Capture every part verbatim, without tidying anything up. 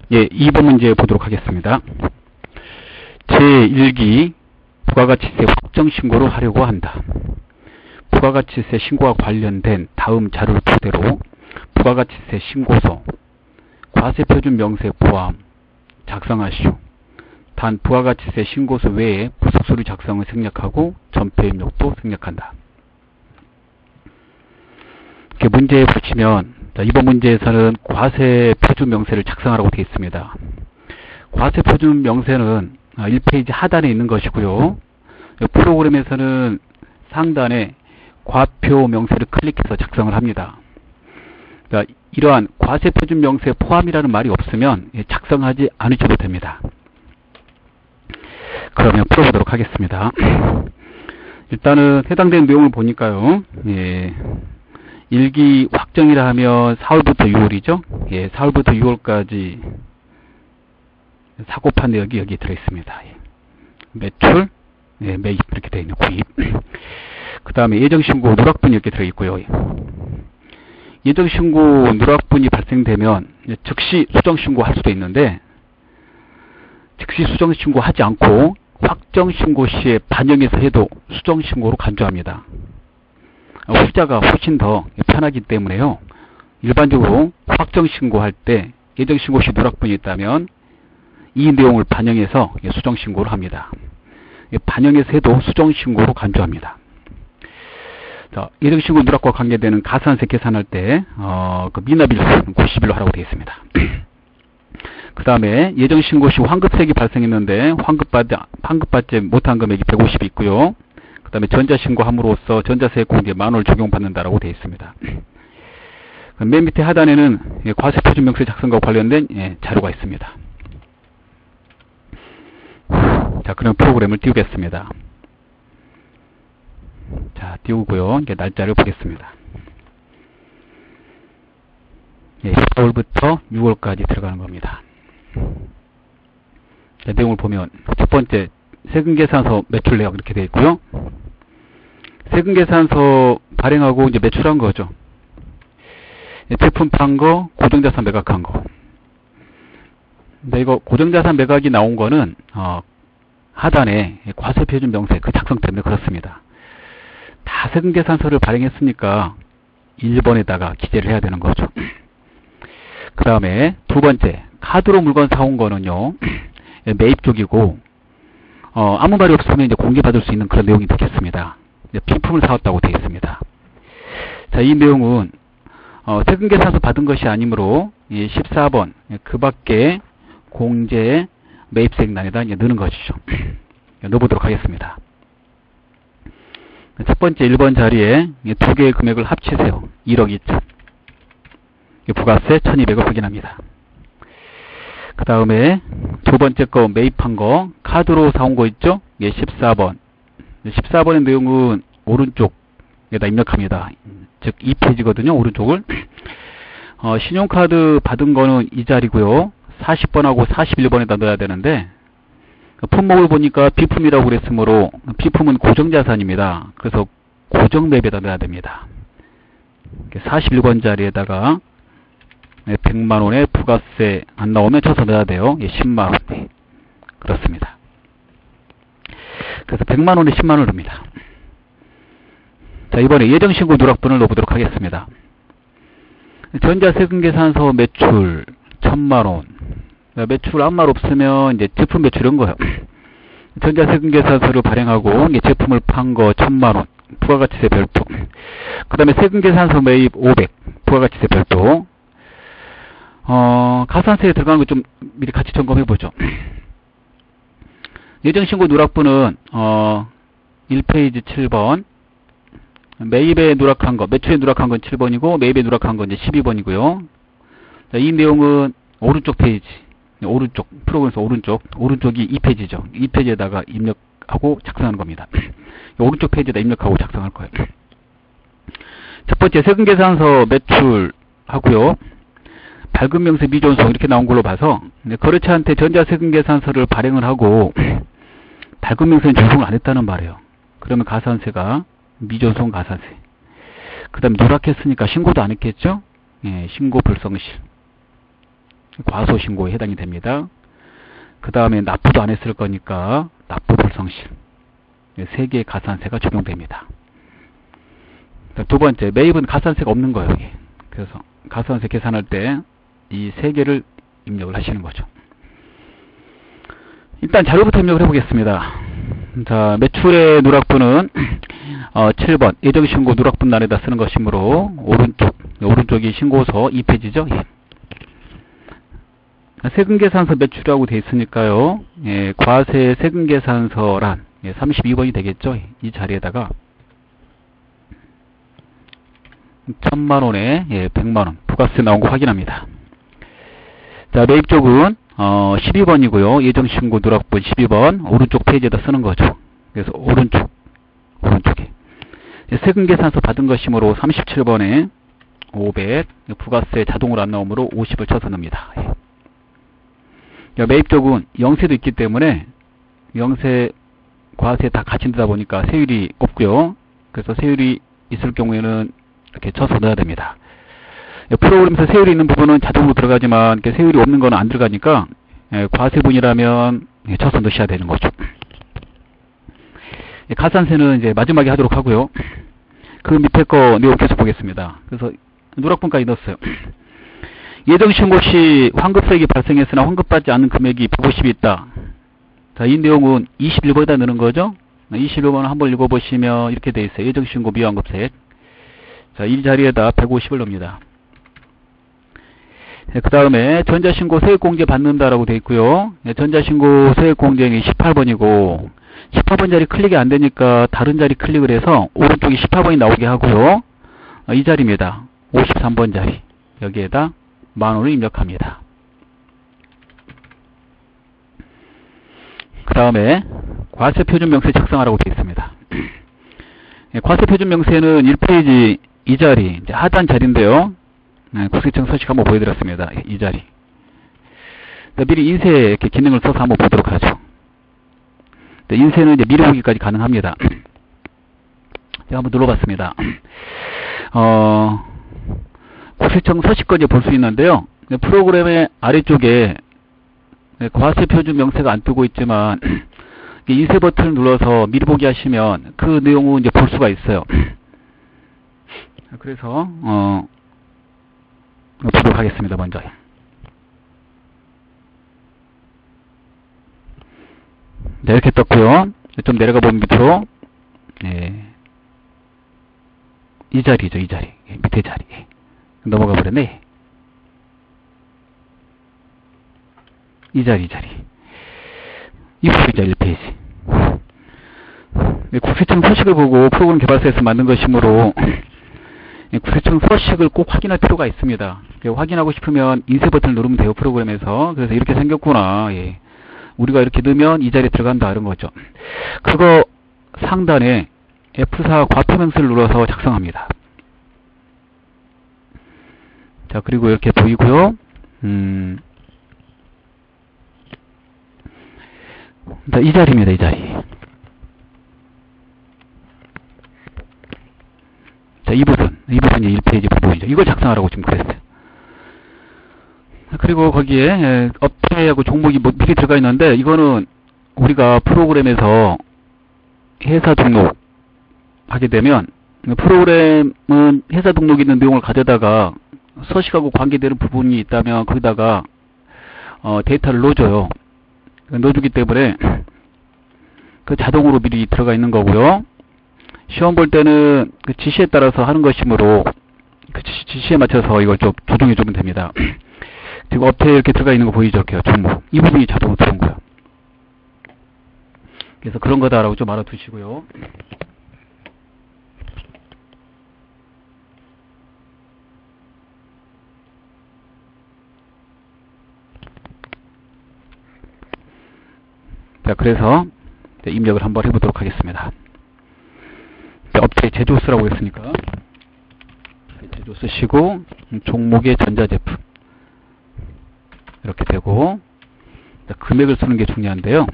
예, 이 번 문제 보도록 하겠습니다. 제일 기 부가가치세 확정신고를 하려고 한다. 부가가치세 신고와 관련된 다음 자료를 토대로 부가가치세 신고서, 과세표준명세 포함 작성하시오. 단 부가가치세 신고서 외에 부속서류 작성을 생략하고 전폐 입력도 생략한다. 이렇게 문제에 붙이면 이번 문제에서는 과세표준명세를 작성하라고 되어 있습니다. 과세표준명세는 일 페이지 하단에 있는 것이고요. 프로그램에서는 상단에 과표명세를 클릭해서 작성을 합니다. 그러니까 이러한 과세표준명세 포함이라는 말이 없으면 작성하지 않으셔도 됩니다. 그러면 풀어보도록 하겠습니다. 일단은 해당되는 내용을 보니까요. 예, 일 기 확정이라 하면 사월부터 유월이죠. 예, 사월부터 유월까지 사고판 내역이 여기 들어있습니다. 예. 매출, 예, 매입 이렇게 되어 있는 구입. 그 다음에 예정신고 누락분이 이렇게 들어있고요. 예정신고 누락분이 발생되면 즉시 수정신고 할 수도 있는데, 즉시 수정신고 하지 않고 확정신고 시에 반영해서 해도 수정신고로 간주합니다. 후자가 훨씬 더 편하기 때문에요. 일반적으로 확정신고할 때 예정신고 시 누락분이 있다면 이 내용을 반영해서 수정신고를 합니다. 반영해서 해도 수정신고로 간주합니다. 자, 예정신고 누락과 관계되는 가산세 계산할 때 어, 그 미납일 구십 일로 하라고 되어 있습니다. 그 다음에 예정신고 시 환급세액이 발생했는데 환급받지, 환급받지 못한 금액이 백오십이 있고요. 그 다음에 전자신고함으로써 전자세액 공제 만 원을 적용받는다라고 되어 있습니다. 맨 밑에 하단에는 과세표준명세 작성과 관련된 예, 자료가 있습니다. 자, 그럼 프로그램을 띄우겠습니다. 자, 띄우고요. 이제 날짜를 보겠습니다. 예, 사월부터 유월까지 들어가는 겁니다. 자, 내용을 보면 첫 번째 세금계산서 매출 내역 이렇게 되어 있고요. 세금계산서 발행하고 이제 매출한 거죠. 제품 판 거, 고정자산 매각한 거. 근데 이거 고정자산 매각이 나온 거는 어, 하단에 과세표준명세 그 작성 때문에 그렇습니다. 다 세금계산서를 발행했으니까 일 번에다가 기재를 해야 되는 거죠. 그 다음에 두 번째 카드로 물건 사온 거는요, 매입 쪽이고 어, 아무 말이 없으면 이제 공개받을 수 있는 그런 내용이 되겠습니다. 비품을 사왔다고 되어 있습니다. 자, 이 내용은 어, 세금계산서 받은 것이 아니므로 이 십사 번 그 밖에 공제 매입세액란에다 이제 넣는 것이죠. 넣어보도록 하겠습니다. 첫 번째 일 번 자리에 두 개의 금액을 합치세요. 일억 이천. 부가세 천이백을 확인합니다. 그 다음에 두 번째 거 매입한 거 카드로 사온 거 있죠? 예, 십사 번. 십사 번의 내용은 오른쪽에다 입력합니다. 즉 이 페이지거든요. 오른쪽을. 어, 신용카드 받은 거는 이 자리고요. 사십 번하고 사십일 번에다 넣어야 되는데 품목을 보니까 비품이라고 그랬으므로 비품은 고정자산입니다. 그래서 고정매입에다 넣어야 됩니다. 사십일 번 자리에다가 백만 원에 부가세 안 나오면 쳐서 넣어야 돼요. 십만 원. 그렇습니다. 그래서 백만 원에 십만 원을 넣습니다. 자, 이번에 예정신고 누락분을 넣어보도록 하겠습니다. 전자세금계산서 매출 천만 원. 매출 아무 말 없으면 이제 제품 매출 이런 거예요. 전자세금계산서를 발행하고 이제 제품을 판 거 천만 원. 부가가치세 별도. 그 다음에 세금계산서 매입 오백. 부가가치세 별도. 어, 가산세에 들어가는 거 좀 미리 같이 점검해 보죠. 예정신고 누락분은 어, 일 페이지 칠 번. 매입에 누락한 거, 매출에 누락한 건 칠 번이고 매입에 누락한 건 이제 십이 번이고요. 자, 이 내용은 오른쪽 페이지, 오른쪽 프로그램에서 오른쪽, 오른쪽이 이 페이지죠. 이 페이지에다가 입력하고 작성하는 겁니다. 오른쪽 페이지에다 입력하고 작성할 거예요. 첫 번째 세금계산서 매출하고요. 발급명세 미존속 이렇게 나온 걸로 봐서 거래처한테 전자세금계산서를 발행을 하고 발급명세는 전송을 안 했다는 말이에요. 그러면 가산세가 미전송 가산세. 그 다음에 누락했으니까 신고도 안 했겠죠? 예, 신고 불성실. 과소신고에 해당이 됩니다. 그 다음에 납부도 안 했을 거니까 납부 불성실. 세 개의 가산세가 적용됩니다. 두 번째, 매입은 가산세가 없는 거예요. 여기. 그래서 가산세 계산할 때 이 세 개를 입력을 하시는 거죠. 일단 자료부터 입력을 해보겠습니다. 자, 매출의 누락분은 어, 칠 번 예정신고 누락분란에다 쓰는 것이므로 오른쪽, 오른쪽이 신고서 이 페이지죠. 예. 세금계산서 매출이라고 되어 있으니까요. 예, 과세 세금계산서란 예, 삼십이 번이 되겠죠. 이 자리에다가 천만 원에 예, 백만 원 부가세 나온 거 확인합니다. 자, 매입 쪽은 어, 십이 번이고요. 예정신고 누락분 십이 번 오른쪽 페이지에다 쓰는 거죠. 그래서 오른쪽 오른쪽에 세금계산서 받은 것이므로 삼십칠 번에 오백 부가세 자동으로 안 나오므로 오십을 쳐서 넣습니다. 예. 매입 쪽은 영세도 있기 때문에 영세 과세 다 같이 넣다 보니까 세율이 없고요. 그래서 세율이 있을 경우에는 이렇게 쳐서 넣어야 됩니다. 프로그램에서 세율이 있는 부분은 자동으로 들어가지만 세율이 없는 건 안 들어가니까 과세분이라면 쳐서 넣으셔야 되는 거죠. 가산세는 이제 마지막에 하도록 하고요. 그 밑에 거 내용 계속 보겠습니다. 그래서 누락분까지 넣었어요. 예정신고 시 환급세액이 발생했으나 환급받지 않는 금액이 백오십이 있다. 자, 이 내용은 이십일 번에다 넣는 거죠. 이십일 번을 한번 읽어보시면 이렇게 돼 있어요. 예정신고 미환급세액. 자, 이 자리에다 백오십을 넣습니다. 네, 그 다음에 전자신고 세액공제 받는다라고 되어 있고요. 네, 전자신고 세액공제는 십팔 번이고 십팔 번 자리 클릭이 안 되니까 다른 자리 클릭을 해서 오른쪽에 십팔 번이 나오게 하고요. 어, 이 자리입니다. 오십삼 번 자리. 여기에다 만 원을 입력합니다. 그 다음에 과세표준명세 작성하라고 되어 있습니다. 네, 과세표준명세는 일 페이지 이 자리, 이제 하단 자리인데요. 네, 국세청 서식 한번 보여드렸습니다. 이 자리. 미리 인쇄 이렇게 기능을 써서 한번 보도록 하죠. 네, 인쇄는 이제 미리 보기까지 가능합니다. 제가 한번 눌러봤습니다. 어, 국세청 서식까지 볼 수 있는데요. 네, 프로그램의 아래쪽에 네, 과세표준명세가 안 뜨고 있지만 인쇄 버튼을 눌러서 미리 보기 하시면 그 내용을 이제 볼 수가 있어요. 그래서 어, 보도록 하겠습니다. 먼저. 네, 이렇게 떴고요. 좀 내려가 보면 밑으로 예, 이 자리죠. 이 자리. 예, 밑에 자리. 예. 넘어가 버렸네. 이 자리, 이 자리. 이 부분이죠. 일 페이지. 예, 국세청 서식을 보고 프로그램 개발사에서 만든 것이므로 예, 국세청 서식을 꼭 확인할 필요가 있습니다. 예, 확인하고 싶으면 인쇄 버튼을 누르면 돼요. 프로그램에서. 그래서 이렇게 생겼구나. 예. 우리가 이렇게 넣으면 이 자리에 들어간다. 이런 거죠. 그거 상단에 에프 사 과표명세를 눌러서 작성합니다. 자, 그리고 이렇게 보이고요. 음, 자, 이 자리입니다. 이 자리. 자, 이 부분. 이 부분이 일 페이지 부분이죠. 이걸 작성하라고 지금 그랬어요. 그리고 거기에 업체하고 종목이 뭐 미리 들어가 있는데 이거는 우리가 프로그램에서 회사 등록 하게 되면 프로그램은 회사 등록이 있는 내용을 가져다가 서식하고 관계되는 부분이 있다면 거기다가 어, 데이터를 넣어줘요. 넣어주기 때문에 그 자동으로 미리 들어가 있는 거고요. 시험 볼 때는 그 지시에 따라서 하는 것이므로 그 지시에 맞춰서 이걸 좀 조정해 주면 됩니다. 지금 업체에 이렇게 들어가 있는 거 보이죠? 이렇게 종목. 이 부분이 자동으로 들어온 거야. 그래서 그런 거다라고 좀 알아두시고요. 자, 그래서 입력을 한번 해보도록 하겠습니다. 자, 업체 제조쓰라고 했으니까 제조 쓰시고 종목의 전자제품 이렇게 되고 자, 금액을 쓰는 게 중요한데요.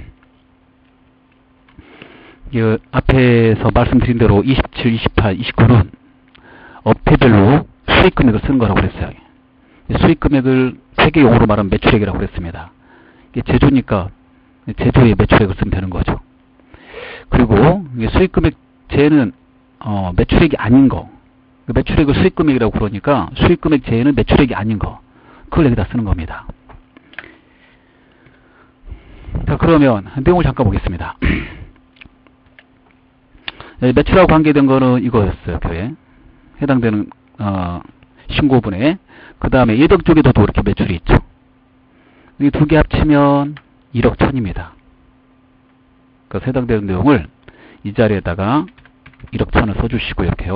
이 앞에서 말씀드린 대로 이십칠, 이십팔, 이십구는 업체별로 수익금액을 쓰는 거라고 그랬어요. 수익금액을 회계용어로 말하면 매출액이라고 그랬습니다. 이게 제조니까 제조의 매출액을 쓰면 되는 거죠. 그리고 수익금액 제는 어, 매출액이 아닌 거, 매출액을 수익금액이라고 그러니까 수익금액 제는 매출액이 아닌 거, 그걸 여기다 쓰는 겁니다. 자, 그러면 내용을 잠깐 보겠습니다. 매출하고 관계된 거는 이거였어요. 교회 해당되는 어, 신고분에. 그 다음에 예정 쪽에도 또 이렇게 매출이 있죠. 이 두 개 합치면 일억 천입니다. 그래서 해당되는 내용을 이 자리에다가 일억 천을 써주시고 이렇게요.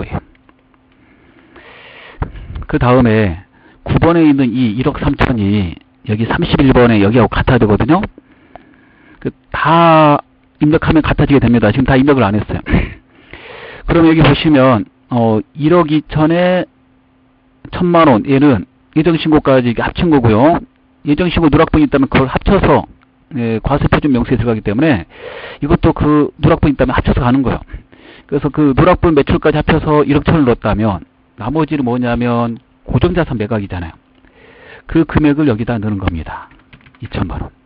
그 다음에 구 번에 있는 이 일억 삼천이 여기 삼십일 번에 여기하고 같아야 되거든요. 그 다 입력하면 같아지게 됩니다. 지금 다 입력을 안 했어요. 그럼 여기 보시면 어, 일억 이천에 천만 원, 얘는 예정신고까지 합친 거고요. 예정신고 누락분이 있다면 그걸 합쳐서 예, 과세표준 명세에 들어가기 때문에 이것도 그 누락분이 있다면 합쳐서 가는 거예요. 그래서 그 누락분 매출까지 합쳐서 일억 천을 넣었다면 나머지는 뭐냐면 고정자산 매각이잖아요. 그 금액을 여기다 넣는 겁니다. 이천만 원.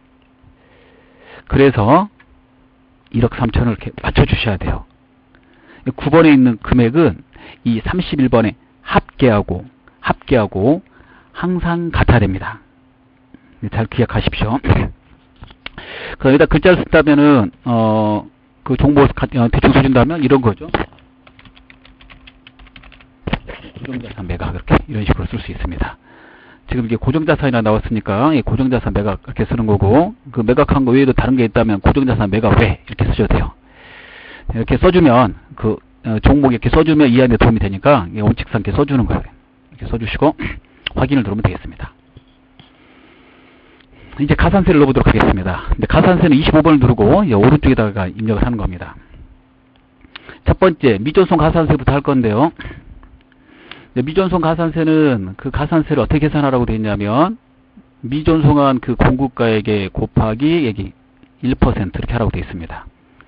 그래서 일억 삼천을 이렇게 맞춰주셔야 돼요. 구 번에 있는 금액은 이 삼십일 번에 합계하고 합계하고 항상 같아야 됩니다. 잘 기억하십시오. 그럼 여기다 글자를 쓴다면은 어, 그 정보 대충 써준다면 이런 거죠. 고정자산 매각 이렇게 이런 식으로 쓸 수 있습니다. 지금 이게 고정자산이나 나왔으니까 이 고정자산 매각 이렇게 쓰는 거고, 그 매각한 거 외에도 다른 게 있다면 고정자산 매각 외 이렇게 쓰셔도 돼요. 이렇게 써주면 그 어, 종목 이렇게 써주면 이해하는 데 도움이 되니까 원칙상 이렇게 써주는 거예요. 이렇게 써주시고 확인을 누르면 되겠습니다. 이제 가산세를 넣어보도록 하겠습니다. 근데 가산세는 이십오 번을 누르고 이제 오른쪽에다가 입력을 하는 겁니다. 첫 번째 미전송 가산세부터 할 건데요. 미전송 가산세는 그 가산세를 어떻게 계산하라고 되어 있냐면 미전송한 그 공급가액에 곱하기 여기 일 퍼센트 이렇게 하라고 되어 있습니다.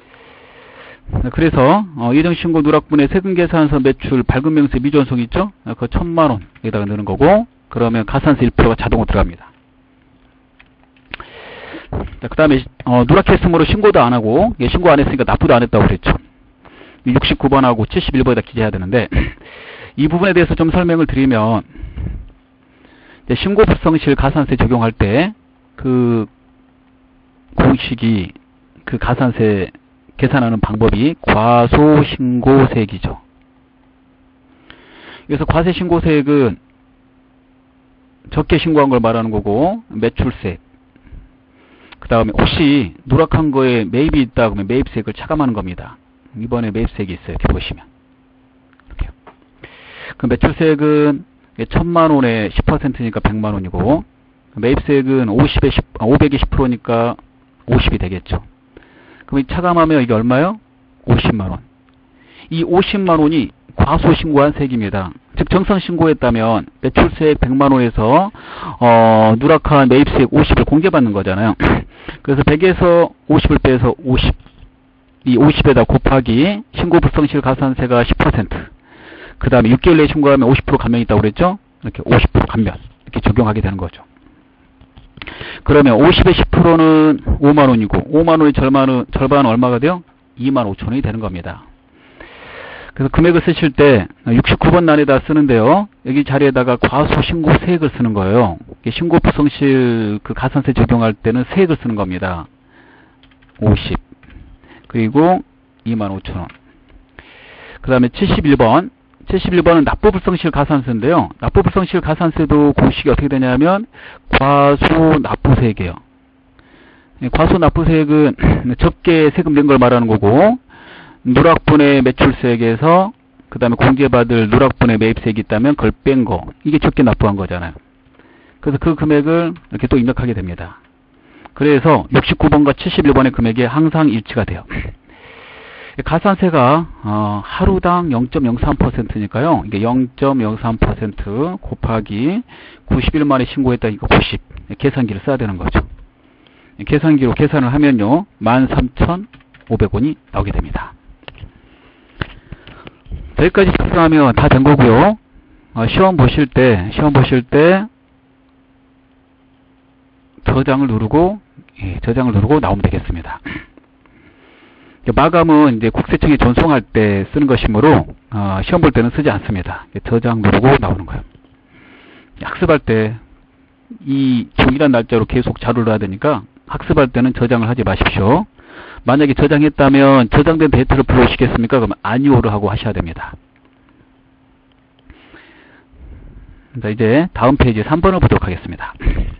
그래서 어, 예정신고 누락분의 세금 계산서 매출 발급명세 미전송 있죠? 그 천만 원 여기다가 넣는 거고, 그러면 가산세 일 퍼센트가 자동으로 들어갑니다. 그 다음에 어, 누락했으므로 신고도 안 하고, 예, 신고 안 했으니까 납부도 안 했다고 그랬죠. 육십구 번하고 칠십일 번에다 기재해야 되는데, 이 부분에 대해서 좀 설명을 드리면, 신고 불성실 가산세 적용할 때 그 공식이 그 가산세 계산하는 방법이 과소신고세액이죠. 그래서 과세신고세액은 적게 신고한 걸 말하는 거고, 매출세, 그 다음에 혹시 누락한 거에 매입이 있다 그러면 매입세액을 차감하는 겁니다. 이번에 매입세액이 있어요. 이렇게 보시면. 이렇게. 그 매출세액은 천만 원에 십 퍼센트니까 백만 원이고, 매입세액은 오십에 십, 오백에 십 퍼센트니까 오십이 되겠죠. 그럼 이 차감하면 이게 얼마요? 오십만 원. 이 오십만 원이 과소신고한 세액입니다. 즉 정상신고했다면 매출세액 백만 원에서 어, 누락한 매입세액 오십을 공제받는 거잖아요. 그래서 백에서 오십을 빼서 오십, 이 오십에다 곱하기 신고불성실 가산세가 십 퍼센트, 그 다음에 육 개월 내에 신고하면 오십 퍼센트 감면이 있다고 그랬죠? 이렇게 오십 퍼센트 감면 이렇게 적용하게 되는 거죠. 그러면 오십에 십 퍼센트는 오만 원이고 오만 원의 절반은, 절반은 얼마가 돼요? 이만 오천 원이 되는 겁니다. 그래서 금액을 쓰실 때 육십구 번 난에다 쓰는데요. 여기 자리에다가 과소신고세액을 쓰는 거예요. 신고불성실 그 가산세 적용할 때는 세액을 쓰는 겁니다. 오십, 그리고 이만 오천 원. 그 다음에 칠십일 번. 칠십일 번은 납부불성실 가산세인데요. 납부불성실 가산세도 공식이 어떻게 되냐면 과소납부세액이에요. 과소납부세액은 적게 세금 낸 걸 말하는 거고, 누락분의 매출세액에서 그 다음에 공제받을 누락분의 매입세액이 있다면 그걸 뺀 거, 이게 적게 납부한 거잖아요. 그래서 그 금액을 이렇게 또 입력하게 됩니다. 그래서 육십구 번과 칠십일 번의 금액이 항상 일치가 돼요. 가산세가 어, 하루당 영 점 영삼 퍼센트니까요. 이게 영 점 영삼 퍼센트 곱하기 구십일 만에 신고했다니까 구십, 계산기를 써야 되는 거죠. 계산기로 계산을 하면요 만 삼천오백 원이 나오게 됩니다. 여기까지 계산하면 다 된 거고요. 어, 시험 보실 때 시험 보실 때 저장을 누르고, 예, 저장을 누르고 나오면 되겠습니다. 마감은 이제 국세청에 전송할 때 쓰는 것이므로, 어, 시험 볼 때는 쓰지 않습니다. 저장 누르고 나오는 거예요. 학습할 때, 이 종이란 날짜로 계속 자료를 해야 되니까, 학습할 때는 저장을 하지 마십시오. 만약에 저장했다면, 저장된 데이터를 불러오시겠습니까? 그러면 아니오를 하고 하셔야 됩니다. 자, 이제 다음 페이지 삼 번을 보도록 하겠습니다.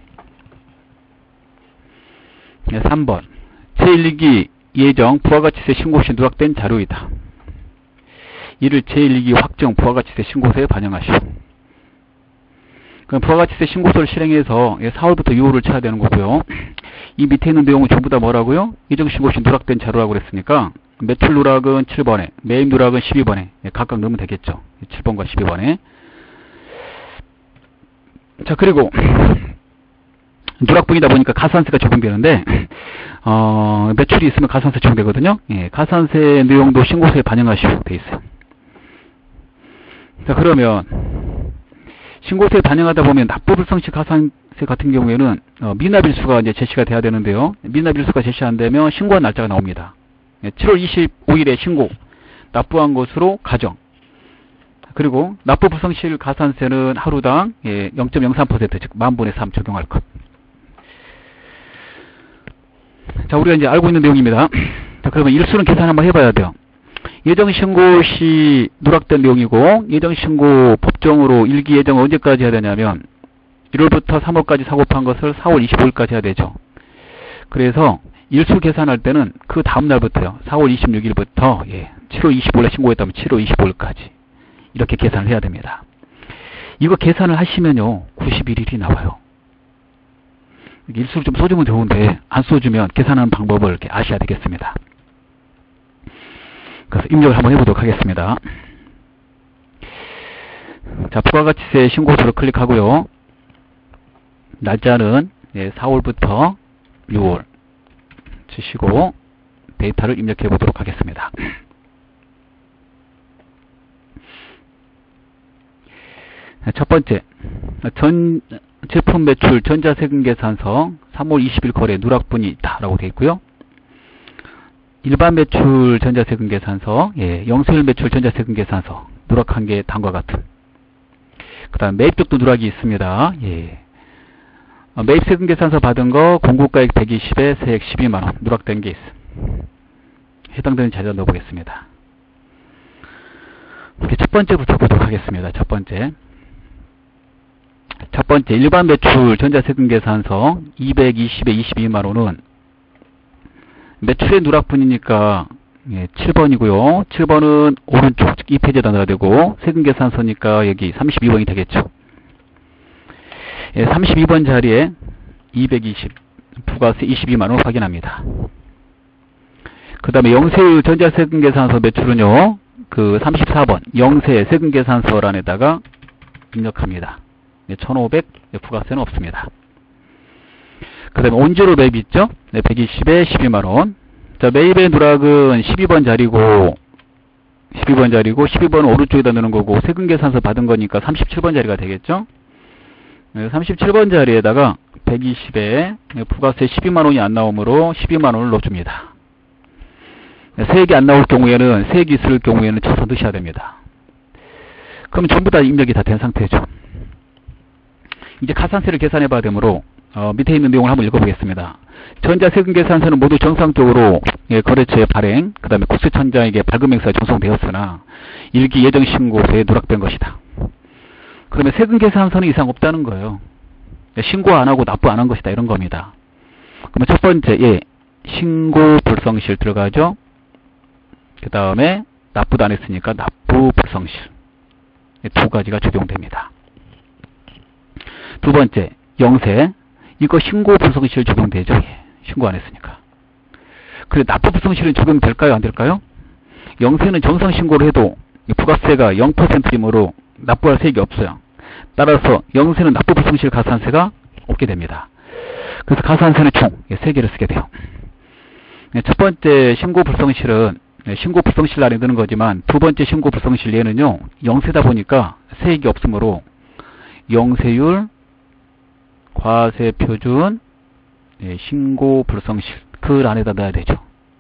네, 삼 번. 제일 기 예정 부가가치세 신고시 누락된 자료이다. 이를 제일 기 확정 부가가치세 신고서에 반영하시오. 그럼 부가가치세 신고서를 실행해서 사월부터 유월을 쳐야 되는 거고요. 이 밑에 있는 내용은 전부 다 뭐라고요? 예정 신고시 누락된 자료라고 그랬으니까 매출 누락은 칠 번에, 매입 누락은 십이 번에 각각 넣으면 되겠죠. 칠 번과 십이 번에. 자, 그리고 누락분이다 보니까 가산세가 적용되는데, 어, 매출이 있으면 가산세 적용되거든요. 예, 가산세 내용도 신고서에 반영하시고 돼 있어요. 자, 그러면 신고서에 반영하다 보면 납부불성시 가산세 같은 경우에는 어, 미납일수가 이제 제시가 돼야 되는데요. 미납일수가 제시 안 되면 신고한 날짜가 나옵니다. 예, 칠월 이십오일에 신고, 납부한 것으로 가정. 그리고 납부불성실 가산세는 하루당 예, 영 점 영삼 퍼센트, 즉 만분의 삼 적용할 것. 자, 우리가 이제 알고 있는 내용입니다. 자, 그러면 일수는 계산 한번 해봐야 돼요. 예정신고 시 누락된 내용이고, 예정신고 법정으로 일기 예정을 언제까지 해야 되냐면 일월부터 삼월까지 사고판 것을 사월 이십오일까지 해야 되죠. 그래서 일수 계산할 때는 그 다음날부터요. 사월 이십육일부터 예, 칠월 이십오일에 신고했다면 칠월 이십오일까지 이렇게 계산을 해야 됩니다. 이거 계산을 하시면요 구십일일이 나와요. 일수를 좀 써주면 좋은데 안 써주면 계산하는 방법을 이렇게 아셔야 되겠습니다. 그래서 입력을 한번 해보도록 하겠습니다. 자, 부가가치세 신고서를 클릭하고요. 날짜는 예, 사월부터 유월 치시고 데이터를 입력해 보도록 하겠습니다. 첫 번째, 전 제품 매출 전자세금계산서 삼월 이십일 거래 누락분이 있다라고 되어 있고요. 일반 매출 전자세금계산서, 예, 영세율 매출 전자세금계산서 누락한 게 다음과 같은. 그 다음 매입적도 누락이 있습니다. 예. 매입세금계산서 받은 거 공고가액 백이십에 세액 십이만 원 누락된 게 있습니다. 해당되는 자료 넣어보겠습니다. 이렇게 첫 번째부터 보도록 하겠습니다. 첫 번째. 첫 번째, 일반 매출 전자세금계산서 이백이십에 이십이만 원은 매출의 누락분이니까 예, 칠 번이고요. 칠 번은 오른쪽, 즉 이 페이지에다 넣어야 되고, 세금계산서니까 여기 삼십이 번이 되겠죠. 예, 삼십이 번 자리에 이백이십, 부가세 이십이만 원 확인합니다. 그 다음에 영세율 전자세금계산서 매출은요, 그 삼십사 번, 영세 세금계산서란에다가 입력합니다. 네, 천오백, 네, 부가세는 없습니다. 그 다음에 온제로 매입 있죠? 네, 백이십에 십이만 원. 자, 매입의 누락은 십이 번 자리고, 십이 번 자리고, 십이 번은 오른쪽에다 넣는 거고, 세금계산서 받은 거니까 삼십칠 번 자리가 되겠죠? 네, 삼십칠 번 자리에다가 백이십에 네, 부가세 십이만 원이 안 나오므로 십이만 원을 넣어줍니다. 네, 세액이 안 나올 경우에는, 세액이 있을 경우에는 쳐서 넣으셔야 됩니다. 그럼 전부 다 입력이 다 된 상태죠. 이제 가산세를 계산해 봐야 되므로 어, 밑에 있는 내용을 한번 읽어보겠습니다. 전자세금계산서는 모두 정상적으로 예, 거래처의 발행, 그 다음에 국세청장에게 발급행사가 전송되었으나 일기 예정신고서에 누락된 것이다. 그러면 세금계산서는 이상 없다는 거예요. 신고 안 하고 납부 안 한 것이다, 이런 겁니다. 그러면 첫 번째, 예, 신고 불성실 들어가죠. 그 다음에 납부도 안 했으니까 납부 불성실. 두 가지가 적용됩니다. 두 번째, 영세. 이거 신고 불성실 적용되죠? 예, 신고 안 했으니까. 그래, 납부 불성실은 적용될까요? 안 될까요? 영세는 정상 신고를 해도 부가세가 영 퍼센트이므로 납부할 세액이 없어요. 따라서 영세는 납부 불성실 가산세가 없게 됩니다. 그래서 가산세는 총 세 개를 쓰게 돼요. 첫 번째 신고 불성실은 신고 불성실 안에 드는 거지만, 두 번째 신고 불성실 얘는요, 영세다 보니까 세액이 없으므로 영세율, 과세표준, 예, 신고 불성실 그 란에다 넣어야 되죠.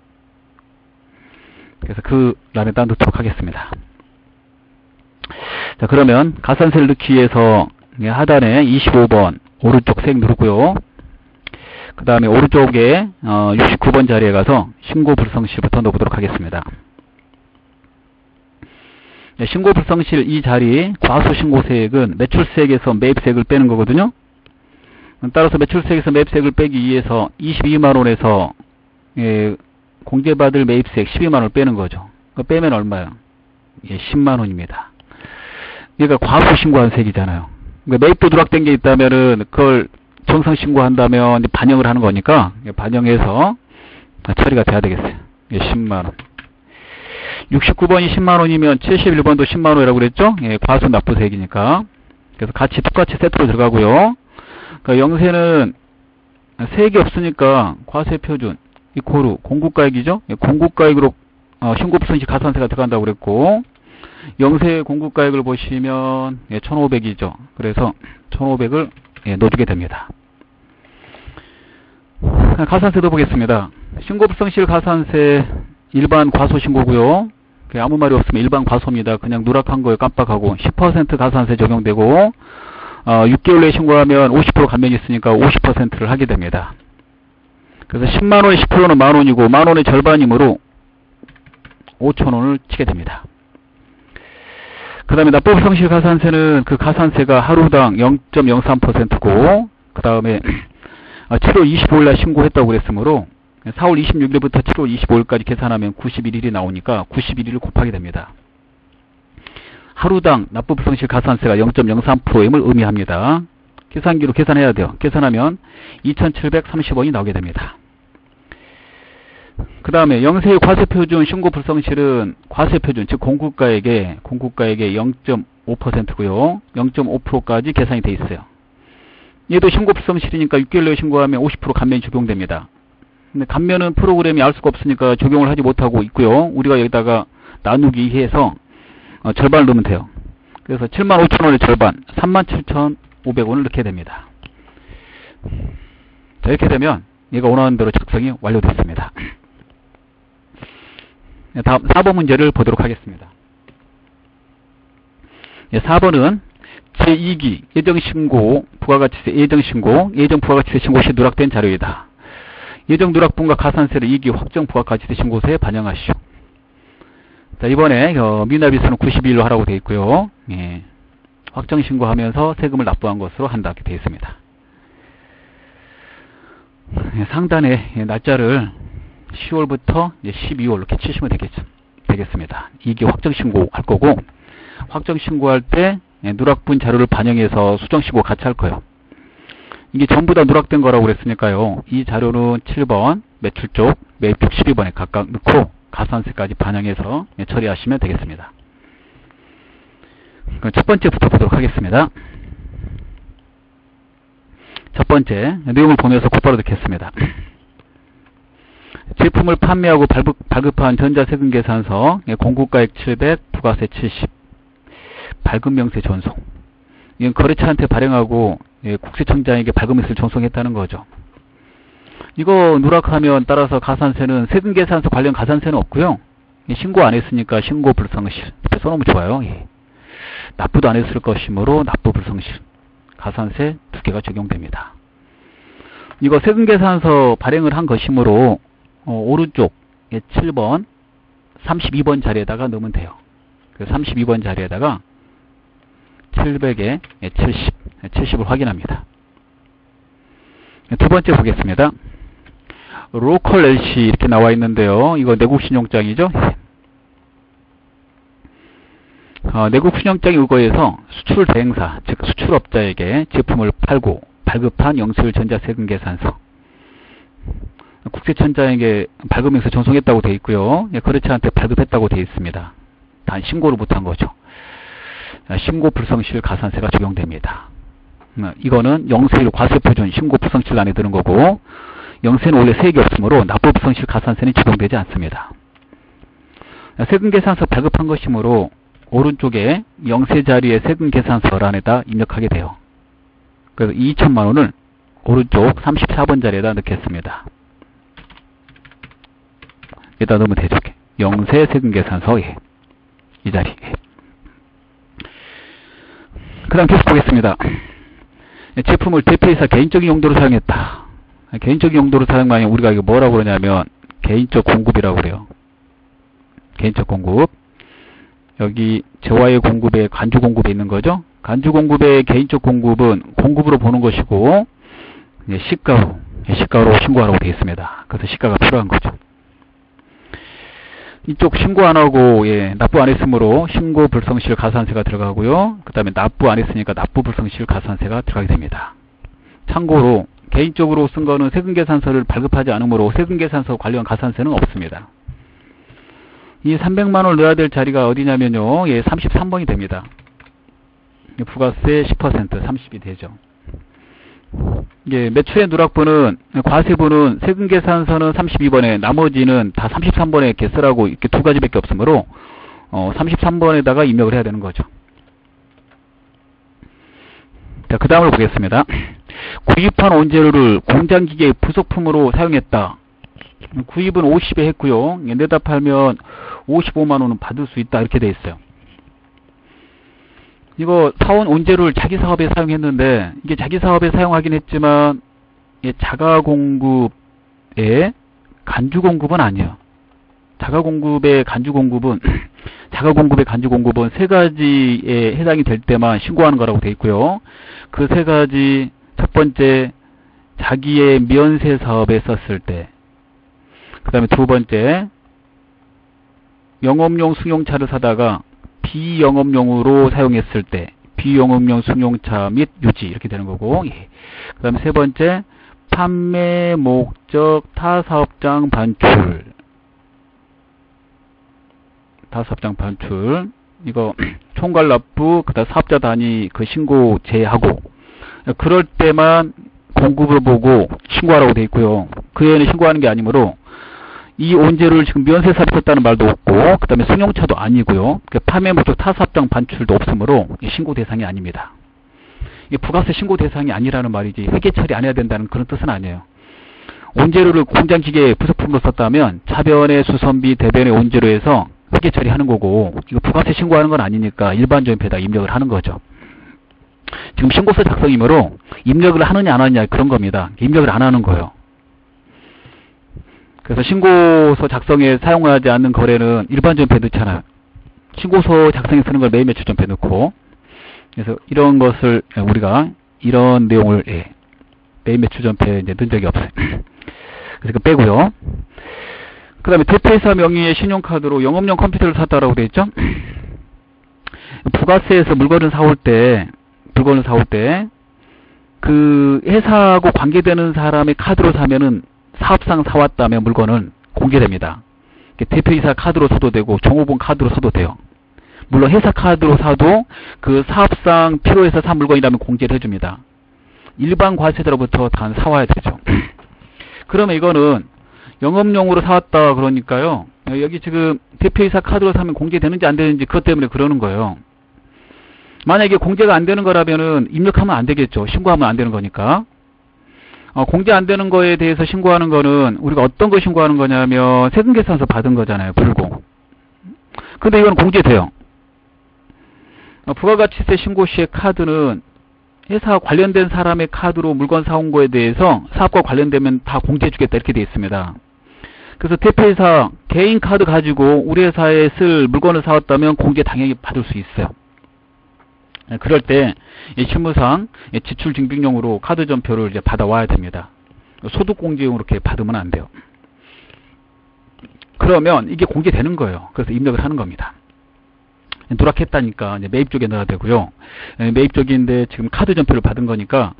그래서 그 란에다 넣도록 하겠습니다. 자, 그러면 가산세를 넣기 위해서 하단에 이십오 번 오른쪽 색 누르고요. 그 다음에 오른쪽에 어, 육십구 번 자리에 가서 신고 불성실부터 넣어보도록 하겠습니다. 네, 신고 불성실 이 자리 과소신고세액은 매출세액에서 매입세액을 빼는 거거든요. 따라서 매출세액에서 매입세액을 빼기 위해서 이십이만 원에서 예, 공제받을 매입세액 십이만 원을 빼는 거죠. 빼면 얼마예요? 예, 십만 원입니다. 그러니까 과소신고한 세액이잖아요. 그러니까 매입도 누락된 게 있다면은 그걸 정상신고한다면 반영을 하는 거니까 반영해서 처리가 돼야 되겠어요. 예, 십만 원. 육십구 번이 십만 원이면 칠십일 번도 십만 원이라고 그랬죠? 예, 과소 납부세액이니까. 그래서 같이 똑같이 세트로 들어가고요. 그러니까 영세는 세액이 없으니까 과세표준 이코르 공급가액이죠? 예, 공급가액으로 어, 신고불성실 가산세가 들어간다고 그랬고, 영세 공급가액을 보시면 예, 천오백이죠. 그래서 천오백을 예, 넣어주게 됩니다. 가산세도 보겠습니다. 신고불성실 가산세 일반 과소신고고요. 아무 말이 없으면 일반 과소입니다. 그냥 누락한 거에 깜빡하고 십 퍼센트 가산세 적용되고 어, 육 개월 내에 신고하면 오십 퍼센트 감면이 있으니까 오십 퍼센트를 하게 됩니다. 그래서 십만 원에 십 퍼센트는 만 원이고 만 원의 절반이므로 오천 원을 치게 됩니다. 그 다음에 납부불성실 가산세는 그 가산세가 하루당 영 점 영삼 퍼센트고 그 다음에 칠월 이십오일 날 신고했다고 그랬으므로 사월 이십육일부터 칠월 이십오일까지 계산하면 구십일 일이 나오니까 구십일 일을 곱하게 됩니다. 하루당 납부불성실 가산세가 영 점 영삼 퍼센트임을 의미합니다. 계산기로 계산해야 돼요. 계산하면 이천칠백삼십 원이 나오게 됩니다. 그 다음에 영세의 과세표준 신고불성실은 과세표준 즉 공급가액의 공급가액의 영 점 오 퍼센트고요. 영 점 오 퍼센트까지 계산이 돼 있어요. 얘도 신고불성실이니까 육 개월 내에 신고하면 오십 퍼센트 감면이 적용됩니다. 근데 감면은 프로그램이 알 수가 없으니까 적용을 하지 못하고 있고요. 우리가 여기다가 나누기 해서 어, 절반을 넣으면 돼요. 그래서 칠만 오천 원의 절반 삼만 칠천오백 원을 넣게 됩니다. 자, 이렇게 되면 얘가 원하는 대로 작성이 완료됐습니다. 다음 사 번 문제를 보도록 하겠습니다. 사 번은 제이 기 예정신고 부가가치세 예정신고 예정 부가가치세 신고 시 누락된 자료이다. 예정 누락분과 가산세를 이 기 확정 부가가치세 신고서에 반영하시오. 자, 이번에 어, 미납이수는 구십이 일로 하라고 되어 있고요. 예, 확정 신고하면서 세금을 납부한 것으로 한다 이렇게 되어 있습니다. 예, 상단에 예, 날짜를 시월부터 십이월 이렇게 치시면 되겠, 되겠습니다. 이 기 확정 신고 할 거고, 확정 신고할 때 예, 누락분 자료를 반영해서 수정 신고 같이 할 거예요. 이게 전부 다 누락된 거라고 그랬으니까요. 이 자료는 칠 번 매출 쪽, 매입 쪽 십이 번에 각각 넣고 가산세까지 반영해서 예, 처리하시면 되겠습니다. 그럼 첫 번째부터 보도록 하겠습니다. 첫 번째 내용을 보면서 곧바로 넣겠습니다. 제품을 판매하고 발급, 발급한 전자세금계산서 예, 공급가액 칠백, 부가세 칠십, 발급명세 전송. 이건 거래처한테 발행하고 예, 국세청장에게 발급명세를 전송했다는 거죠. 이거 누락하면 따라서 가산세는 세금계산서 관련 가산세는 없고요. 예, 신고 안 했으니까 신고불성실 이렇게 써놓으면 좋아요. 예. 납부도 안 했을 것이므로 납부불성실 가산세 두 개가 적용됩니다. 이거 세금계산서 발행을 한 것이므로 어, 오른쪽 예, 칠 번 삼십이 번 자리에다가 넣으면 돼요. 그래서 삼십이 번 자리에다가 칠백에 예, 칠십, 칠십을 확인합니다. 두 번째 보겠습니다. 로컬 엘씨 이렇게 나와 있는데요. 이거 내국신용장이죠. 어, 내국신용장이 의거해서 수출 대행사, 즉 수출업자에게 제품을 팔고 발급한 영수율 전자세금계산서 국세청장에게 발급명세 전송했다고 되어 있고요. 예, 거래처한테 발급했다고 되어 있습니다. 단 신고를 못한 거죠. 신고 불성실 가산세가 적용됩니다. 이거는 영세율 과세표준 신고 불성실 안에 드는 거고, 영세는 원래 세액이 없으므로 납부 불성실 가산세는 적용되지 않습니다. 세금계산서 발급한 것이므로 오른쪽에 영세 자리에 세금계산서란에다 입력하게 돼요. 그래서 이천만 원을 오른쪽 삼십사 번 자리에다 넣겠습니다. 여기다 넣으면 되죠. 영세 세금계산서, 예. 이 자리. 예. 그 다음 계속 보겠습니다. 제품을 대표이사 개인적인 용도로 사용했다. 개인적인 용도로 사용하면 우리가 이거 뭐라고 그러냐면 개인적 공급이라고 그래요. 개인적 공급. 여기 저와의 공급에 간주 공급이 있는 거죠. 간주 공급의 개인적 공급은 공급으로 보는 것이고 시가로 시가로 신고하라고 되어 있습니다. 그래서 시가가 필요한 거죠. 이쪽 신고 안 하고 예, 납부 안 했으므로 신고 불성실 가산세가 들어가고요. 그 다음에 납부 안 했으니까 납부 불성실 가산세가 들어가게 됩니다. 참고로 개인적으로 쓴 거는 세금계산서를 발급하지 않으므로 세금계산서 관련 가산세는 없습니다. 이 삼백만 원을 넣어야 될 자리가 어디냐면요. 예, 삼십삼 번이 됩니다. 부가세 십 퍼센트 삼십이 되죠. 예, 매출의 누락분은 과세분은 세금계산서는 삼십이 번에 나머지는 다 삼십삼 번에 이렇게 쓰라고 이렇게 두 가지밖에 없으므로 어, 삼십삼 번에다가 입력을 해야 되는 거죠. 자, 그 다음을 보겠습니다. 구입한 원재료를 공장기계 부속품으로 사용했다. 구입은 오십에 했고요. 내다 팔면 오십오만 원은 받을 수 있다 이렇게 돼 있어요. 이거 사온 원재료를 자기 사업에 사용했는데 이게 자기 사업에 사용하긴 했지만 자가공급의 간주공급은 아니에요. 자가공급의 간주공급은 자가공급의 간주공급은 세 가지에 해당이 될 때만 신고하는 거라고 돼 있고요. 그 세 가지 첫 번째 자기의 면세 사업에 썼을 때, 그 다음에 두 번째 영업용 승용차를 사다가 비영업용으로 사용했을 때 비영업용 승용차 및 유지 이렇게 되는 거고, 예. 그 다음에 세 번째 판매 목적 타사업장 반출 타사업장 반출 이거 총괄 납부 그다음 사업자 단위 그 신고 제하고 그럴 때만 공급을 보고 신고하라고 돼 있고요. 그 외에는 신고하는 게 아니므로 이 원재료를 지금 면세 사업했다는 말도 없고 그 다음에 승용차도 아니고요. 판매 목적 타사업장 반출도 없으므로 신고 대상이 아닙니다. 부가세 신고 대상이 아니라는 말이지 회계 처리 안 해야 된다는 그런 뜻은 아니에요. 원재료를 공장기계 부속품으로 썼다면 차변의 수선비 대변의 원재료에서 회계 처리하는 거고 이거 부가세 신고하는 건 아니니까 일반 조인표에다 입력을 하는 거죠. 지금 신고서 작성이므로 입력을 하느냐 안 하느냐 그런 겁니다. 입력을 안 하는 거예요. 그래서 신고서 작성에 사용하지 않는 거래는 일반 조인표에 넣잖아요. 신고서 작성에 쓰는 걸 매일 매출 조인표에 넣고, 그래서 이런 것을 우리가 이런 내용을 예, 매일 매출 조인표에 이제 넣은 적이 없어요. 그래서 빼고요. 그 다음에 대표이사 명의의 신용카드로 영업용 컴퓨터를 샀다라고 되어 있죠. 부가세에서 물건을 사올 때, 물건을 사올 때, 그 회사하고 관계되는 사람의 카드로 사면은 사업상 사왔다면 물건은 공개됩니다. 대표이사 카드로 사도 되고 종업원 카드로 사도 돼요. 물론 회사 카드로 사도 그 사업상 필요해서 산 물건이라면 공제를 해줍니다. 일반 과세자로부터 단 사와야 되죠. 그러면 이거는 영업용으로 사왔다 그러니까요. 여기 지금 대표이사 카드로 사면 공제되는지 안 되는지 그것 때문에 그러는 거예요. 만약에 공제가 안 되는 거라면은 입력하면 안 되겠죠. 신고하면 안 되는 거니까. 어, 공제 안 되는 거에 대해서 신고하는 거는 우리가 어떤 거 신고하는 거냐면 세금계산서 받은 거잖아요. 불공. 근데 이건 공제돼요. 어, 부가가치세 신고 시의 카드는 회사 관련된 사람의 카드로 물건 사온 거에 대해서 사업과 관련되면 다 공제해주겠다 이렇게 되어 있습니다. 그래서 대표이사 개인 카드 가지고 우리 회사에 쓸 물건을 사왔다면 공제 당연히 받을 수 있어요. 그럴 때 실무상 지출 증빙용으로 카드 전표를 이제 받아와야 됩니다. 소득공제용으로 이렇게 받으면 안 돼요. 그러면 이게 공제되는 거예요. 그래서 입력을 하는 겁니다. 누락했다니까 이제 매입 쪽에 넣어야 되고요. 매입 쪽인데 지금 카드 전표를 받은 거니까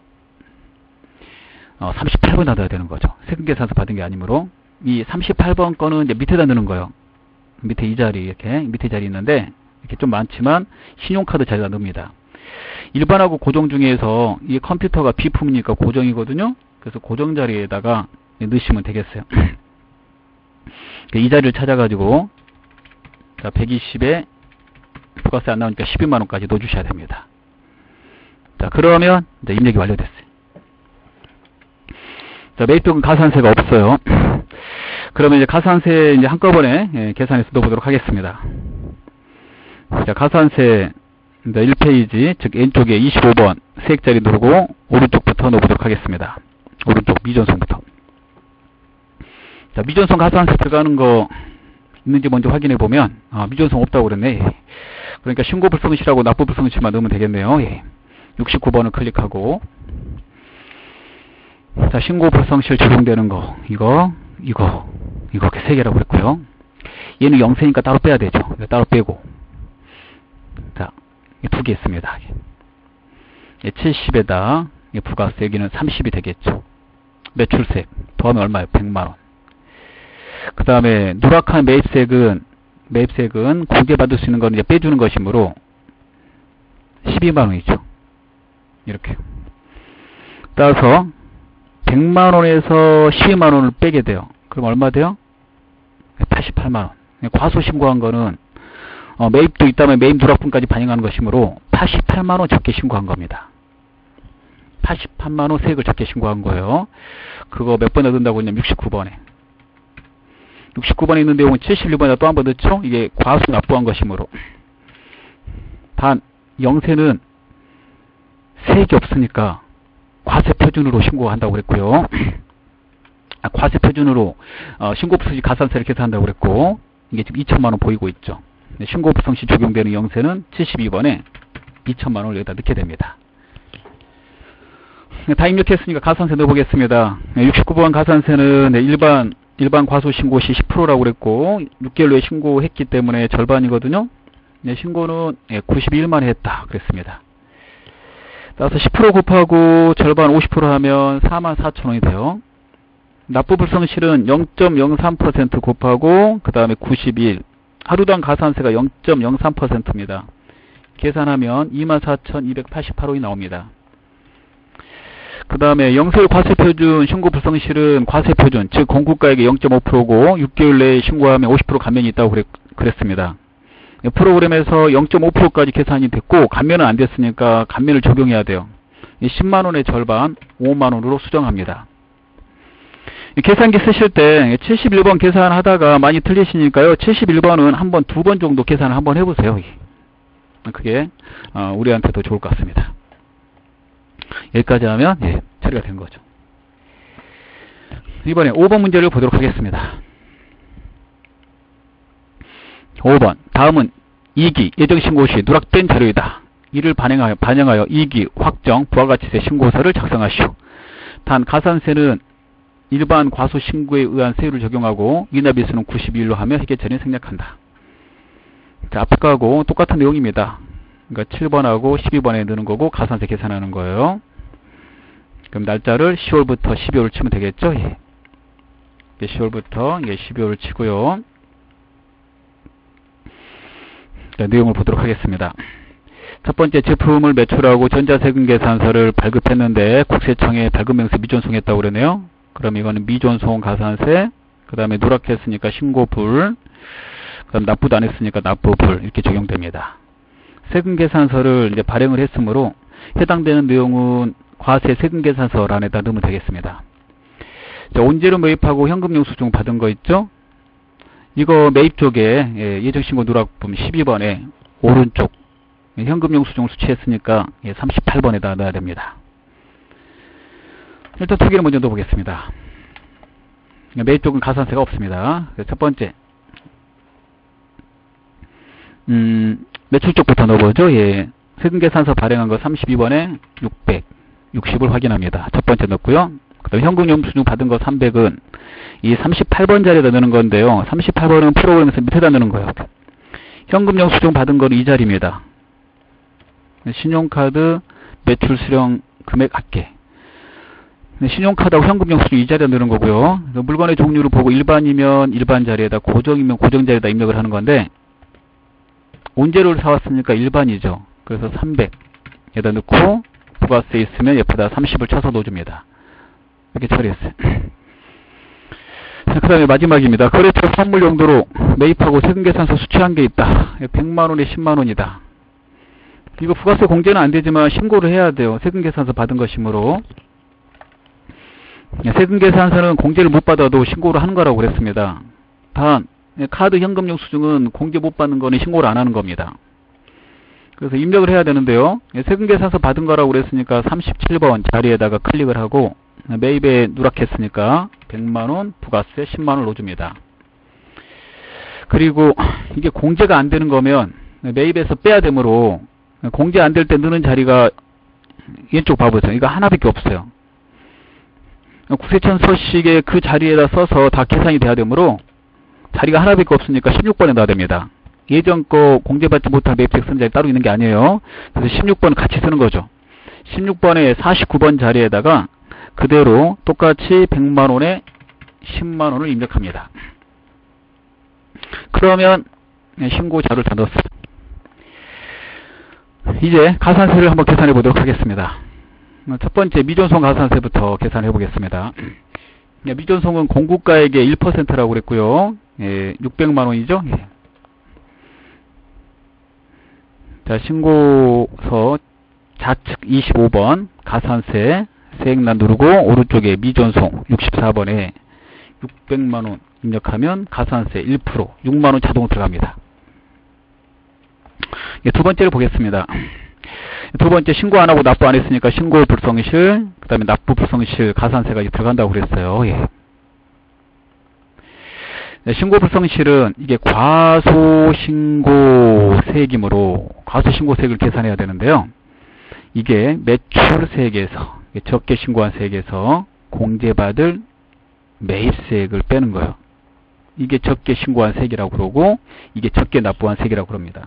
어, 삼십팔 번 넣어야 되는 거죠. 세금계산서 받은 게 아니므로 이 삼십팔 번 거는 이제 밑에다 넣는 거예요. 밑에 이 자리 이렇게 밑에 자리 있는데 이렇게 좀 많지만 신용카드 자리에다 넣습니다. 일반하고 고정 중에서 이 컴퓨터가 비품이니까 고정이거든요. 그래서 고정 자리에다가 넣으시면 되겠어요. 이 자리를 찾아가지고 자 백이십에 부가세 안 나오니까 십이만 원까지 넣어주셔야 됩니다. 자 그러면 이제 입력이 완료됐어요. 자, 매입 쪽은 가산세가 없어요. 그러면 이제 가산세 이제 한꺼번에 예, 계산해서 넣어보도록 하겠습니다. 자, 가산세 이제 일 페이지, 즉 N쪽에 이십오 번 세액자리 누르고 오른쪽부터 넣어보도록 하겠습니다. 오른쪽 미전송부터. 자, 미전송 가산세 들어가는 거 있는지 먼저 확인해 보면 아, 미전송 없다고 그랬네. 그러니까 신고 불성실하고 납부 불성실만 넣으면 되겠네요. 예. 육십구 번을 클릭하고, 자, 신고 불성실 적용되는 거 이거 이거 이거 세 개라고 그랬고요. 얘는 영세니까 따로 빼야 되죠. 따로 빼고, 자, 두 개 있습니다. 칠십에다 부가세, 여기는 삼십이 되겠죠. 매출세 더하면 얼마예요? 백만 원. 그 다음에 누락한 매입세액은 매입세액은 공개받을 수 있는 건 이제 빼주는 것이므로 십이만 원이죠. 이렇게. 따라서 백만 원에서 십이만 원을 빼게 돼요. 그럼 얼마 돼요? 팔십팔만 원. 과소 신고한 거는 어, 매입도 있다면 매입 누락분까지 반영하는 것이므로 팔십팔만 원 적게 신고한 겁니다. 팔십팔만 원 세액을 적게 신고한 거예요. 그거 몇 번에 넣는다고 했냐면 육십구 번에. 육십구 번에 있는 내용은 칠십일 번에 또 한 번 넣죠. 이게 과소 납부한 것이므로. 단 영세는 세액이 없으니까 과세 표준으로 신고한다고 그랬고요. 아, 과세 표준으로 어, 신고불성시 가산세를 계산한다고 그랬고, 이게 지금 이천만 원 보이고 있죠. 신고불성시 적용되는 영세는 칠십이 번에 이천만 원을 여기다 넣게 됩니다. 다 입력했으니까 가산세 넣어보겠습니다. 육십구 번 가산세는 일반 일반 과소신고 시 십 퍼센트라고 그랬고 육 개월 내에 신고했기 때문에 절반이거든요. 네, 신고는 구십일만 회 했다 그랬습니다. 따라서 십 퍼센트 곱하고 절반 오십 퍼센트 하면 사만 사천 원이 돼요. 납부불성실은 영 점 영삼 퍼센트 곱하고 그 다음에 구십일, 하루당 가산세가 영 점 영삼 퍼센트입니다. 계산하면 이만 사천이백팔십팔 원이 나옵니다. 그 다음에 영세율 과세표준 신고불성실은 과세표준, 즉 공급가액의 영 점 오 퍼센트고 육 개월 내에 신고하면 오십 퍼센트 감면이 있다고 그랬, 그랬습니다. 프로그램에서 영 점 오 퍼센트까지 계산이 됐고 감면은 안 됐으니까 감면을 적용해야 돼요. 십만 원의 절반 오만 원으로 수정합니다. 계산기 쓰실 때 칠십일 번 계산하다가 많이 틀리시니까요. 칠십일 번은 한 번, 두 번 정도 계산을 한번 해보세요. 그게 우리한테 더 좋을 것 같습니다. 여기까지 하면 예, 처리가 된 거죠. 이번에 오 번 문제를 보도록 하겠습니다. 오 번. 다음은 이 기 예정신고 시 누락된 자료이다. 이를 반영하여, 반영하여 이 기 확정 부가가치세 신고서를 작성하시오. 단 가산세는 일반 과소신고에 의한 세율을 적용하고 미납일수는 구십일로 하며 회계처리는 생략한다. 자, 앞에 거하고 똑같은 내용입니다. 그러니까 칠 번하고 십이 번에 넣는 거고 가산세 계산하는 거예요. 그럼 날짜를 시월부터 십이월을 치면 되겠죠? 예. 시월부터 십이월을 치고요. 자, 내용을 보도록 하겠습니다. 첫 번째, 제품을 매출하고 전자세금 계산서를 발급했는데 국세청에 발급명세 미전송했다고 그러네요. 그럼 이거는 미전송 가산세, 그 다음에 누락했으니까 신고불, 그 다음 납부도 안 했으니까 납부불 이렇게 적용됩니다. 세금 계산서를 이제 발행을 했으므로 해당되는 내용은 과세 세금 계산서 안에다 넣으면 되겠습니다. 자, 온재료 매입하고 현금 영수증 받은 거 있죠? 이거 매입 쪽에 예, 예정신고 누락분 십이 번에 오른쪽 현금 영수증을 수취했으니까 예, 삼십팔 번에다 넣어야 됩니다. 일단 두 개를 먼저 넣어보겠습니다. 매입 쪽은 가산세가 없습니다. 첫 번째, 음, 매출 쪽부터 넣어보죠. 예. 세금계산서 발행한 거 삼십이 번에 육백육십을 확인합니다. 첫 번째 넣고요. 그 다음에 현금 영수증 받은 거 삼백은 이 삼십팔 번 자리에다 넣는 건데요. 삼십팔 번은 프로그램에서 밑에다 넣는 거예요. 현금 영수증 받은 거는 이 자리입니다. 신용카드 매출 수령 금액 합계. 신용카드하고 현금 영수증 이 자리에 넣는 거고요. 물건의 종류를 보고 일반이면 일반 자리에다, 고정이면 고정 자리에다 입력을 하는 건데 온재료를 사왔으니까 일반이죠. 그래서 삼백에다 넣고 부가세 있으면 옆에다 삼십을 쳐서 넣어줍니다. 이렇게 처리했어요. 그 다음에 마지막입니다. 거래처 선물 용도로 매입하고 세금계산서 수취한 게 있다. 백만 원에 십만 원이다. 이거 부가세 공제는 안 되지만 신고를 해야 돼요. 세금계산서 받은 것이므로. 세금계산서는 공제를 못 받아도 신고를 하는 거라고 그랬습니다. 단 카드 현금용 수증은 공제 못 받는 거는 신고를 안 하는 겁니다. 그래서 입력을 해야 되는데요. 세금계산서 받은 거라고 그랬으니까 삼십칠 번 자리에다가 클릭을 하고 매입에 누락했으니까 백만 원 부가세 십만 원을 넣어줍니다. 그리고 이게 공제가 안 되는 거면 매입에서 빼야 되므로 공제 안 될 때 넣는 자리가 왼쪽 봐보세요. 이거 하나밖에 없어요. 구세천 서식에 그 자리에다 써서 다 계산이 돼야 되므로 자리가 하나밖에 없으니까 십육 번에 넣어야 됩니다. 예전 거 공제받지 못한 매입세액 쓰는 자리 따로 있는 게 아니에요. 그래서 십육 번을 같이 쓰는 거죠. 십육 번에 사십구 번 자리에다가 그대로 똑같이 백만 원에 십만 원을 입력합니다. 그러면 신고 자료를 다 넣었어요. 이제 가산세를 한번 계산해 보도록 하겠습니다. 첫 번째 미전송 가산세부터 계산해 보겠습니다. 미전송은 공급가액의 일 퍼센트라고 그랬고요. 예, 육백만 원이죠. 예. 자, 신고서 좌측 이십오 번 가산세 세액란 누르고 오른쪽에 미전송 육십사 번에 육백만 원 입력하면 가산세 일 퍼센트 육만 원 자동 들어갑니다. 예, 두 번째를 보겠습니다. 두 번째 신고 안 하고 납부 안 했으니까 신고 불성실, 그 다음에 납부 불성실 가산세가 들어간다고 그랬어요. 예. 네, 신고 불성실은 이게 과소신고세액이므로 과소신고세액을 계산해야 되는데요. 이게 매출세액에서 적게 신고한 세액에서 공제받을 매입세액을 빼는 거예요. 이게 적게 신고한 세액이라고 그러고 이게 적게 납부한 세액이라고 그럽니다.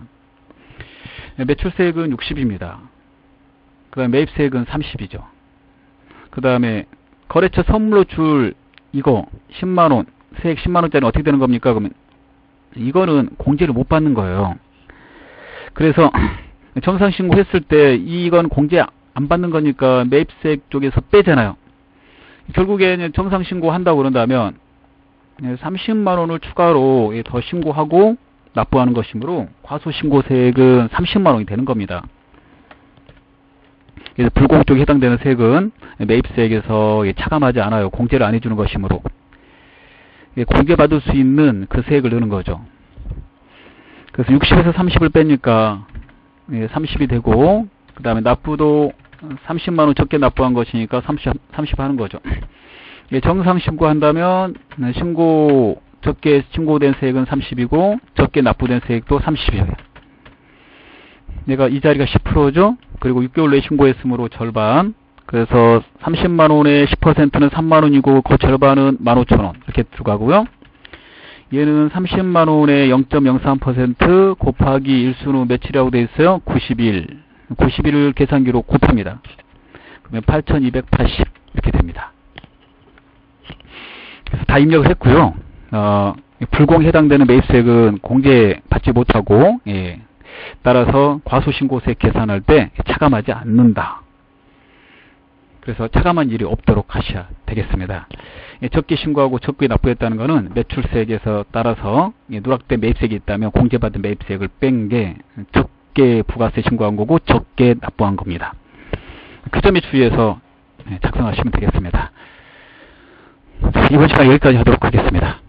매출세액은 육십입니다. 그 다음에 매입세액은 삼십이죠. 그 다음에 거래처 선물로 줄 이거 십만 원, 세액 십만 원짜리 어떻게 되는 겁니까? 그러면 이거는 공제를 못 받는 거예요. 그래서 정상신고 했을 때 이건 공제 안 받는 거니까 매입세액 쪽에서 빼잖아요. 결국에는 정상신고 한다고 그런다면 삼십만 원을 추가로 더 신고하고 납부하는 것이므로 과소신고세액은 삼십만 원이 되는 겁니다. 그래서 불공 쪽에 해당되는 세액은 매입세액에서 차감하지 않아요. 공제를 안 해주는 것이므로 공제받을 수 있는 그 세액을 넣는 거죠. 그래서 육십에서 삼십을 빼니까 삼십이 되고 그 다음에 납부도 삼십만 원 적게 납부한 것이니까 삼십, 삼십 하는 거죠. 정상 신고한다면 신고 적게 신고된 세액은 삼십이고 적게 납부된 세액도 삼십이에요. 내가 이 자리가 십 퍼센트죠. 그리고 육 개월 내에 신고했으므로 절반. 그래서 삼십만 원의 십 퍼센트는 삼만 원이고 그 절반은 만 오천 원 이렇게 들어가고요. 얘는 삼십만 원의 영 점 영삼 퍼센트 곱하기 일수는 며칠이라고 되어 있어요? 구십일. 구십일을 계산기로 곱합니다. 그러면 팔천이백팔십 이렇게 됩니다. 그래서 다 입력을 했고요. 어, 불공에 해당되는 매입세액은 공제 받지 못하고 예, 따라서 과소신고세액 계산할 때 차감하지 않는다. 그래서 차감한 일이 없도록 하셔야 되겠습니다. 예, 적게 신고하고 적게 납부했다는 것은 매출세액에서 따라서 예, 누락된 매입세액이 있다면 공제받은 매입세액을 뺀 게 적게 부가세 신고한 거고 적게 납부한 겁니다. 그 점에 주의해서 예, 작성하시면 되겠습니다. 이번 시간 여기까지 하도록 하겠습니다.